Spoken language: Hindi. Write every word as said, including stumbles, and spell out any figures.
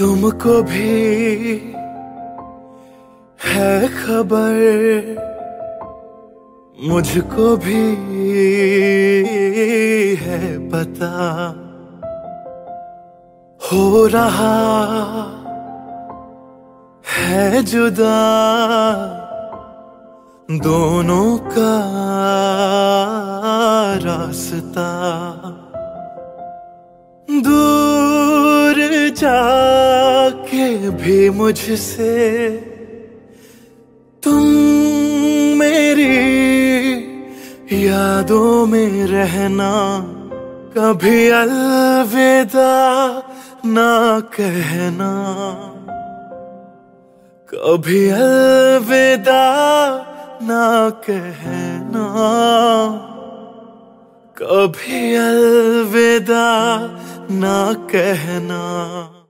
तुमको भी है खबर, मुझको भी है पता, हो रहा है जुदा दोनों का रास्ता। दूर जाके भी मुझसे तुम मेरी यादों में रहना, कभी अलविदा ना कहना, कभी अलविदा ना कहना, कभी अलविदा ना कहना।